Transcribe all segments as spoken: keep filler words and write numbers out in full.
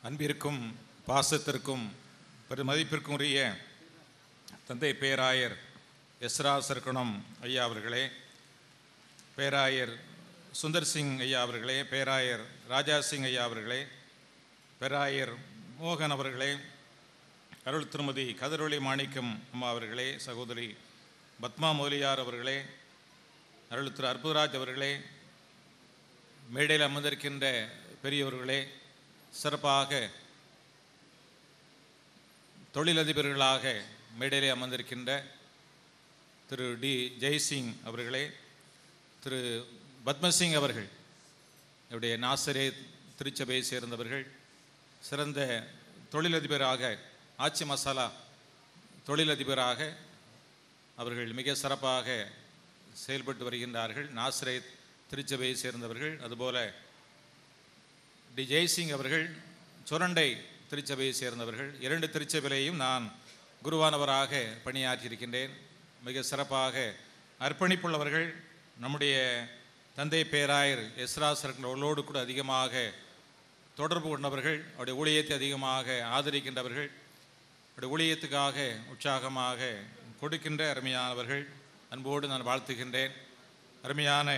அன்பிற்கும் பாசத்திற்கும் பெருமதிப்பிற்கும் உரிய தந்தை பேராயர் எஸ்ரா சர்க்குணம் ஐயா அவர்களே, பேராயர் சுந்தர் சிங் ஐயா அவர்களே, பேராயர் ராஜா சிங் ஐயா அவர்களே, பேராயர் மோகன் அவர்களே, அருள் திருமதி கதிரொளி மாணிக்கம் அம்மா அவர்களே, சகோதரி பத்மா மோலியார் அவர்களே, அருள் திரு அற்புதராஜ் அவர்களே, மேடையில் அமர்ந்திருக்கின்ற பெரியவர்களே, சிறப்பாக தொழிலதிபர்களாக மேடையிலே அமர்ந்திருக்கின்ற திரு டி ஜெய்சிங் அவர்களே, திரு பத்மசிங் அவர்கள், என்னுடைய நாசரே திருச்சபையை சேர்ந்தவர்கள், சிறந்த தொழிலதிபராக, ஆச்சி மசாலா தொழிலதிபராக அவர்கள் மிக சிறப்பாக செயல்பட்டு வருகின்றார்கள். நாசரே திருச்சபையை சேர்ந்தவர்கள். அதுபோல டி ஜெய்சிங் அவர்கள் சுரண்டை திருச்சபையை சேர்ந்தவர்கள். இரண்டு திருச்சபையிலையும் நான் குருவானவராக பணியாற்றியிருக்கின்றேன். மிக சிறப்பாக அர்ப்பணிப்புள்ளவர்கள். நம்முடைய தந்தை பேராயர் எஸ்ரா சர்க்குணோடு கூட அதிகமாக தொடர்பு கொண்டவர்கள். அவருடைய ஊழியத்தை அதிகமாக ஆதரிக்கின்றவர்கள். அவருடைய ஊழியத்துக்காக உற்சாகமாக கொடுக்கின்ற அருமையானவர்கள். அன்போடு நான் வாழ்த்துகின்றேன். அருமையான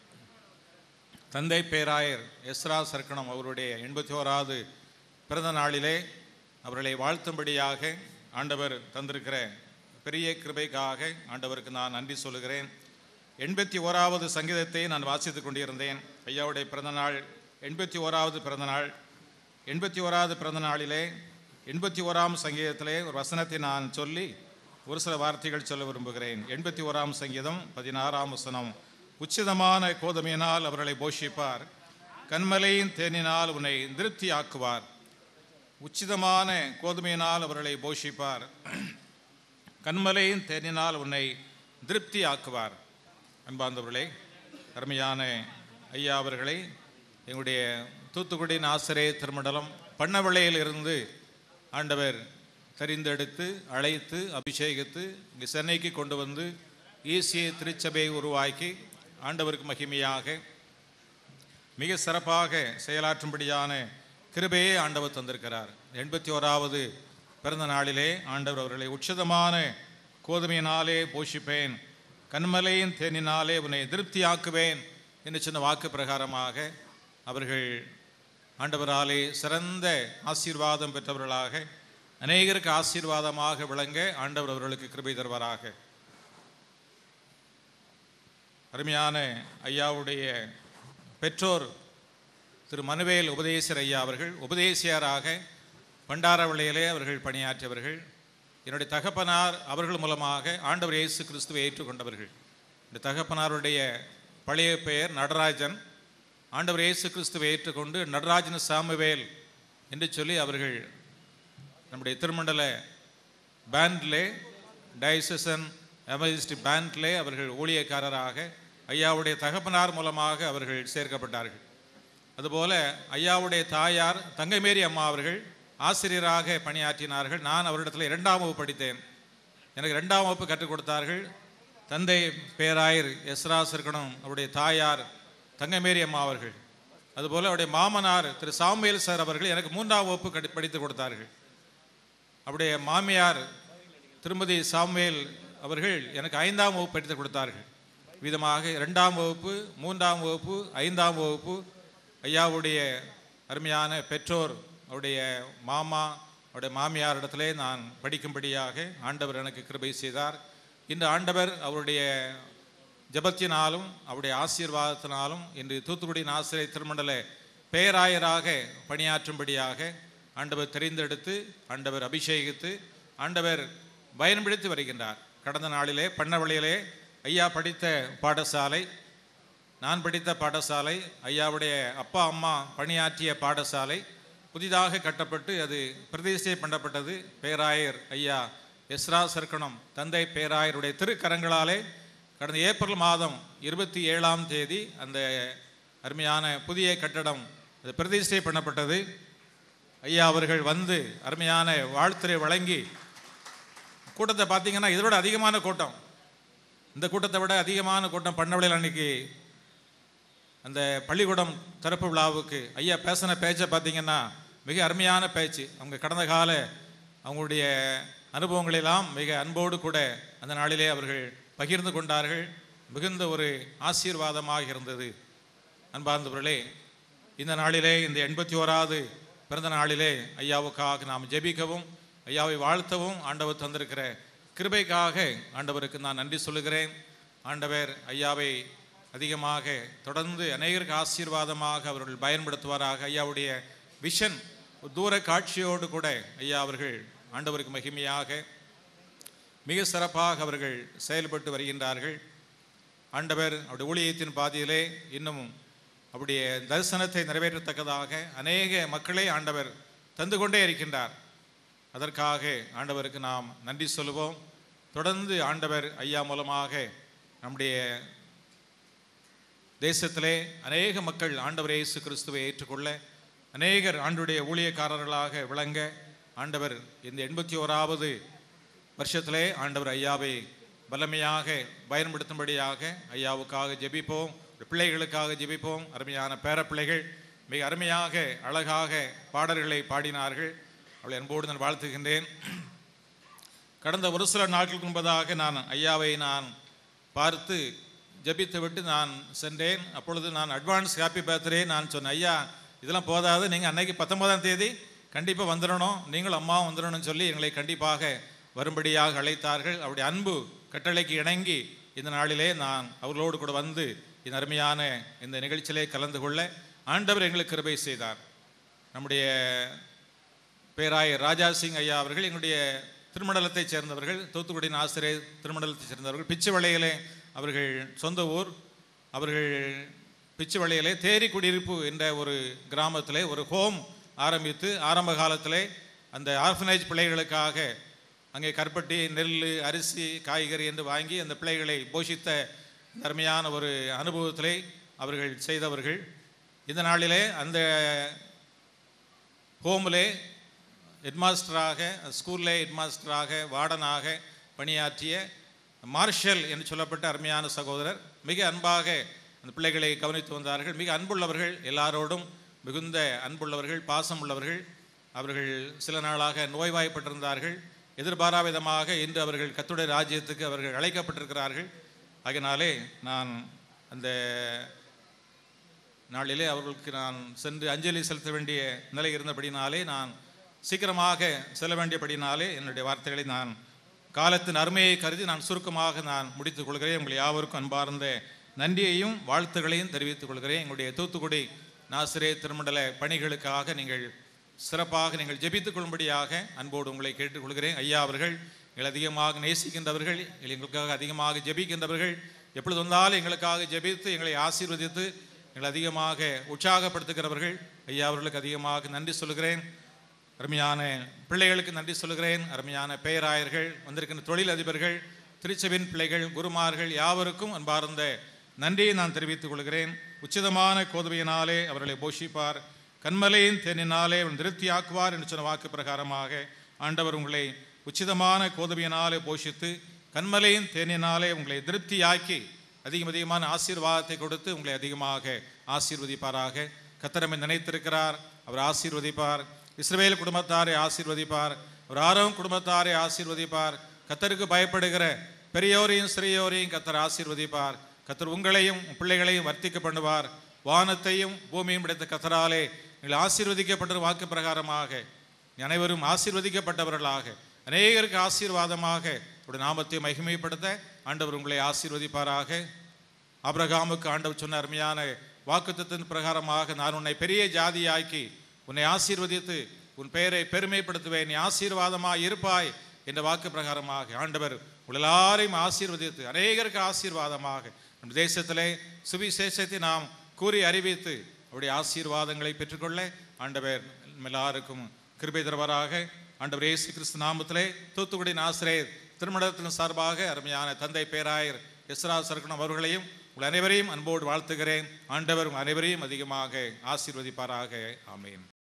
தந்தை பேராயர் எஸ்ரா சர்க்குணம் அவருடைய எண்பத்தி ஓராவது பிறந்த நாளிலே அவர்களை வாழ்த்தும்படியாக ஆண்டவர் தந்திருக்கிற பெரிய கிருபைக்காக ஆண்டவருக்கு நான் நன்றி சொல்லுகிறேன். எண்பத்தி ஓராவது சங்கீதத்தை நான் வாசித்து கொண்டிருந்தேன். ஐயாவுடைய பிறந்தநாள் எண்பத்தி ஓராவது பிறந்தநாள். எண்பத்தி ஓராவது பிறந்த நாளிலே எண்பத்தி ஓராம் சங்கீதத்திலே ஒரு வசனத்தை நான் சொல்லி ஒரு சில வார்த்தைகள் சொல்ல விரும்புகிறேன். எண்பத்தி ஓராம் சங்கீதம் பதினாறாம் வசனம். உச்சிதமான கோதுமையினால் அவர்களை போஷிப்பார், கண்மலையின் தேனினால் உன்னை திருப்தி ஆக்குவார். உச்சிதமான கோதுமையினால் அவர்களை போஷிப்பார், கண்மலையின் தேனினால் உன்னை திருப்தி ஆக்குவார். அன்பார்ந்தவர்களே, அருமையான ஐயா அவர்களை எங்களுடைய தூத்துக்குடி நாசரே திருமண்டலம் பண்ணவளையில் இருந்து ஆண்டவர் தெரிந்தெடுத்து அழைத்து அபிஷேகித்து இங்கு சென்னைக்கு கொண்டு வந்து ஈசிய திருச்சபையை உருவாக்கி ஆண்டவருக்கு மகிமையாக மிக சிறப்பாக செயலாற்றும்படியான கிருபையை ஆண்டவர் தந்திருக்கிறார். எண்பத்தி ஓராவது பிறந்த நாளிலே ஆண்டவர் அவர்களை உச்சிதமான கோதுமையினாலே போஷிப்பேன், கண்மலையின் தேனினாலே உன்னை திருப்தியாக்குவேன் என்று சின்ன வாக்கு பிரகாரமாக அவர்கள் ஆண்டவராலே சிறந்த ஆசீர்வாதம் பெற்றவர்களாக அநேகருக்கு ஆசீர்வாதமாக விளங்க ஆண்டவர் அவர்களுக்கு கிருபை தருவாராக. அருமையான ஐயாவுடைய பெற்றோர் திரு மனுவேல் உபதேசர் ஐயா அவர்கள் உபதேசியராக பண்டாரவளையிலே அவர்கள் பணியாற்றியவர்கள். என்னுடைய தகப்பனார் அவர்கள் மூலமாக ஆண்டவர் இயேசு கிறிஸ்துவை ஏற்றுக்கொண்டவர்கள். இந்த தகப்பனாருடைய பழைய பெயர் நடராஜன். ஆண்டவர் இயேசு கிறிஸ்துவை ஏற்றுக்கொண்டு நடராஜன் சாமுவேல் என்று சொல்லி அவர்கள் நம்முடைய திருமண்டல பேண்ட்லே டயசன் எமர்ஜென்சி பேண்ட்லே அவர்கள் ஊழியக்காரராக ஐயாவுடைய தகப்பனார் மூலமாக அவர்கள் சேர்க்கப்பட்டார்கள். அதுபோல ஐயாவுடைய தாயார் தங்கைமேரி அம்மா அவர்கள் ஆசிரியராக பணியாற்றினார்கள். நான் அவரிடத்தில் இரண்டாம் வகுப்பு படித்தேன். எனக்கு ரெண்டாம் வகுப்பு கற்றுக் கொடுத்தார்கள் தந்தை பேராயர் எஸ்ரா சர்க்குணம் அவருடைய தாயார் தங்கைமேரி அம்மா அவர்கள். அதுபோல் அவருடைய மாமனார் திரு சாமுவேல் சார் அவர்கள் எனக்கு மூன்றாம் வகுப்பு கடி படித்து கொடுத்தார்கள். அவருடைய மாமியார் திருமதி சாமுவேல் அவர்கள் எனக்கு ஐந்தாம் வகுப்பு படித்து கொடுத்தார்கள். விதமாக இரண்டாம் வகுப்பு, மூன்றாம் வகுப்பு, ஐந்தாம் வகுப்பு ஐயாவுடைய அருமையான பெற்றோர் அவருடைய மாமா அவருடைய மாமியாரிடத்திலே நான் படிக்கும்படியாக ஆண்டவர் எனக்கு கிருபை செய்தார். இன்று ஆண்டவர் அவருடைய ஜபத்தினாலும் அவருடைய ஆசீர்வாதத்தினாலும் இன்று தூத்துக்குடி நாசரே திருமண்டல பேராயராக பணியாற்றும்படியாக ஆண்டவர் தெரிந்தெடுத்து ஆண்டவர் அபிஷேகித்து ஆண்டவர் பயன்படுத்தி வருகின்றார். கடந்த நாளிலே பண்ணவளையிலே ஐயா படித்த பாடசாலை, நான் படித்த பாடசாலை, ஐயாவுடைய அப்பா அம்மா பணியாற்றிய பாடசாலை புதிதாக கட்டப்பட்டு அது பிரதிஷ்டை பண்ணப்பட்டது. பேராயர் ஐயா எஸ்ரா சர்க்குணம் தந்தை பேராயருடைய திருக்கரங்களாலே கடந்த ஏப்ரல் மாதம் இருபத்தி ஏழாம் தேதி அந்த அருமையான புதிய கட்டடம் அது பிரதிஷ்டை பண்ணப்பட்டது. ஐயா அவர்கள் வந்து அருமையான வாழ்த்துரை வழங்கி கூட்டத்தை பார்த்தீங்கன்னா இதை விட அதிகமான கூட்டம், இந்த கூட்டத்தை விட அதிகமான கூட்டம் பண்ணவளையில் அன்னைக்கு அந்த பள்ளிக்கூடம் திறப்பு விழாவுக்கு ஐயா பேசின பேச்சை பார்த்தீங்கன்னா மிக அருமையான பேச்சு. அவங்க கடந்த கால அவங்களுடைய அனுபவங்களெல்லாம் மிக அன்போடு கூட அந்த நாளிலே அவர்கள் பகிர்ந்து கொண்டார்கள். மிகுந்த ஒரு ஆசீர்வாதமாக இருந்தது. அன்பார்ந்தவர்களே, இந்த நாளிலே, இந்த எண்பத்தி ஓராவது பிறந்த நாளிலே ஐயாவுக்காக நாம் ஜெபிக்கவும் ஐயாவை வாழ்த்தவும் ஆண்டவர் தந்திருக்கிற கிருபைக்காக ஆண்டவருக்கு நான் நன்றி சொல்லுகிறேன். ஆண்டவர் ஐயாவை அதிகமாக தொடர்ந்து அநேகருக்கு ஆசீர்வாதமாக அவர்கள் பயன்படுத்துவாராக. ஐயாவுடைய விஷன் தூர காட்சியோடு கூட ஐயா அவர்கள் ஆண்டவருக்கு மகிமையாக மிக சிறப்பாக அவர்கள் செயல்பட்டு வருகின்றார்கள். ஆண்டவர் அவருடைய ஊழியத்தின் பாதையிலே இன்னும் அவருடைய தரிசனத்தை நிறைவேற்றத்தக்கதாக அநேக மக்களை ஆண்டவர் தந்து கொண்டே இருக்கின்றார். அதற்காக ஆண்டவருக்கு நாம் நன்றி சொல்லுவோம். தொடர்ந்து ஆண்டவர் ஐயா மூலமாக நம்முடைய தேசத்திலே அநேக மக்கள் ஆண்டவர் இயேசு கிறிஸ்துவை ஏற்றுக்கொள்ள, அநேகர் ஆண்டுடைய ஊழியக்காரர்களாக விளங்க ஆண்டவர் இந்த எண்பத்தி ஓராவது வருஷத்திலே ஆண்டவர் ஐயாவை வல்லமையாக பயன்படுத்தும்படியாக ஐயாவுக்காக ஜெபிப்போம். பிள்ளைகளுக்காக ஜெபிப்போம். அருமையான பேரப்பிள்ளைகள் மிக அருமையாக அழகாக பாடல்களை பாடினார்கள். அவளை அன்போடு நான் வாழ்த்துகின்றேன். கடந்த ஒரு சில நாட்களுக்கு முன்பதாக நான் ஐயாவை நான் பார்த்து ஜெபித்து விட்டு நான் சென்றேன். அப்பொழுது நான் அட்வான்ஸ் ஹாப்பி பர்த்டே நான் சொன்னேன். ஐயா, இதெல்லாம் போதாது, நீங்கள் அன்னைக்கு பத்தொன்பதாம் தேதி கண்டிப்பாக வந்துடணும், நீங்களும் அம்மாவும் வந்துடணும்னு சொல்லி எங்களை கண்டிப்பாக வரும்படியாக அழைத்தார்கள். அவருடைய அன்பு கட்டளைக்கு இணங்கி இந்த நாளிலே நான் அவர்களோடு கூட வந்து இந்த அருமையான இந்த நிகழ்ச்சியிலே கலந்து கொள்ள ஆண்டவர் எங்களுக்கு கிருபை செய்தார். நம்முடைய பேராயர் ராஜா சிங் ஐயா அவர்கள் எங்களுடைய திருமண்டலத்தைச் சேர்ந்தவர்கள், தூத்துக்குடியின் ஆசிரியர் திருமண்டலத்தைச் சேர்ந்தவர்கள். பிச்சுவளையிலே அவர்கள் சொந்த ஊர். அவர்கள் பிச்சுவளையிலே தேரி குடியிருப்பு என்ற ஒரு கிராமத்திலே ஒரு ஹோம் ஆரம்பித்து ஆரம்ப காலத்திலே அந்த ஆர்ஃபனேஜ் பிள்ளைகளுக்காக அங்கே கருப்பட்டி, நெல், அரிசி, காய்கறி என்று வாங்கி அந்த பிள்ளைகளை போஷித்த அருமையான ஒரு அனுபவத்திலே அவர்கள் செய்தவர்கள். இந்த நாளிலே அந்த ஹோமிலே ஹெட்மாஸ்டராக, ஸ்கூலில் ஹெட்மாஸ்டராக, வார்டனாக பணியாற்றிய மார்ஷல் என்று சொல்லப்பட்ட அருமையான சகோதரர் மிக அன்பாக அந்த பிள்ளைகளை கவனித்து வந்தார்கள். மிக அன்புள்ளவர்கள், எல்லாரோடும் மிகுந்த அன்புள்ளவர்கள், பாசம் உள்ளவர்கள். அவர்கள் சில நாளாக நோய்வாய்ப்பட்டிருந்தார்கள். எதிர்பாராத விதமாக இன்று அவர்கள் கர்த்தருடைய ராஜ்யத்துக்கு அவர்கள் அழைக்கப்பட்டிருக்கிறார்கள். அதனாலே நான் அந்த நாளிலே அவர்களுக்கு நான் சென்று அஞ்சலி செலுத்த வேண்டிய நிலை இருந்தபடினாலே நான் சீக்கிரமாக செல்ல வேண்டியபடினாலே என்னுடைய வார்த்தைகளை நான் காலத்தின் அருமையை கருதி நான் சுருக்கமாக நான் முடித்துக் கொள்கிறேன். உங்களை யாவருக்கும் அன்பார்ந்த நன்றியையும் வாழ்த்துக்களையும் தெரிவித்துக் கொள்கிறேன். எங்களுடைய தூத்துக்குடி நாசிரே திருமண்டல பணிகளுக்காக நீங்கள் சிறப்பாக நீங்கள் ஜெபித்துக் கொள்ளும்படியாக அன்போடு உங்களை கேட்டுக்கொள்கிறேன். ஐயா அவர்கள் எங்களை அதிகமாக நேசிக்கின்றவர்கள், எங்களுக்காக அதிகமாக ஜெபிக்கின்றவர்கள். எப்பொழுது வந்தாலும் எங்களுக்காக ஜெபித்து எங்களை ஆசீர்வதித்து எங்களை அதிகமாக உற்சாகப்படுத்துகிறவர்கள். ஐயா அவர்களுக்கு அதிகமாக நன்றி சொல்கிறேன். அருமையான பிள்ளைகளுக்கு நன்றி சொல்கிறேன். அருமையான பேராயர்கள், வந்திருக்கின்ற தொழில் அதிபர்கள், திருச்செவின் பிள்ளைகள், குருமார்கள் யாவருக்கும் அன்பார்ந்த நன்றியை நான் தெரிவித்துக் கொள்கிறேன். உச்சிதமான கோதுமையினாலே அவர்களை போஷிப்பார், கண்மலையின் தேனினாலே அவன் திருப்தியாக்குவார் என்று சொன்ன வாக்கு பிரகாரமாக ஆண்டவர் உங்களை உச்சிதமான கோதுமையினாலே போஷித்து கண்மலையின் தேனினாலே உங்களை திருப்தியாக்கி அதிகம் அதிகமான ஆசீர்வாதத்தை கொடுத்து உங்களை அதிகமாக ஆசீர்வதிப்பாராக. கர்த்தர் நினைத்திருக்கிறார், அவர் ஆசீர்வதிப்பார். இஸ்ரவேல் குடும்பத்தாரை ஆசீர்வதிப்பார், ஒரு ஆரோன் குடும்பத்தாரை ஆசீர்வதிப்பார். கர்த்தருக்கு பயப்படுகிற பெரியோரையும் சிறியோரையும் கர்த்தர் ஆசீர்வதிப்பார். கர்த்தர் உங்களையும் பிள்ளைகளையும் வர்த்திக்க பண்ணுவார். வானத்தையும் பூமியும் படைத்த கர்த்தராலே நீங்கள் ஆசீர்வதிக்கப்பட்ட வாக்கு பிரகாரமாக அனைவரும் ஆசீர்வதிக்கப்பட்டவர்களாக அநேகருக்கு ஆசீர்வாதமாக ஒரு நாமத்தை மகிமைப்படுத்த ஆண்டவர் உங்களை ஆசீர்வதிப்பாராக. ஆபிரகாமுக்கு ஆண்டவர் சொன்ன அருமையான வாக்குத்தத்தின் பிரகாரமாக நான் உன்னை பெரிய ஜாதியாக்கி உன்னை ஆசீர்வதித்து உன் பெயரை பெருமைப்படுத்துவேன், நீ ஆசீர்வாதமாக இருப்பாய் என்ற வாக்கு பிரகாரமாக ஆண்டவர் எல்லாரையும் ஆசீர்வதித்து அநேகருக்கு ஆசீர்வாதமாக நம் தேசத்திலே சுவிசேஷத்தை நாம் கூறி அறிவித்து அவருடைய ஆசீர்வாதங்களை பெற்றுக்கொள்ள ஆண்டவர் எல்லாருக்கும் கிருபை தருவாராக. ஆண்டவர் இயேசு கிறிஸ்து நாமத்திலே தூத்துக்குடி ஆசிரியர் திருமணத்தின் சார்பாக அருமையான தந்தை பேராயர் எஸ்ரா சர்க்குணம் அவர்களையும் உங்கள் அனைவரையும் அன்போடு வாழ்த்துகிறேன். ஆண்டவர் உங்கள் அனைவரையும் அதிகமாக ஆசீர்வதிப்பாராக. ஆமென்.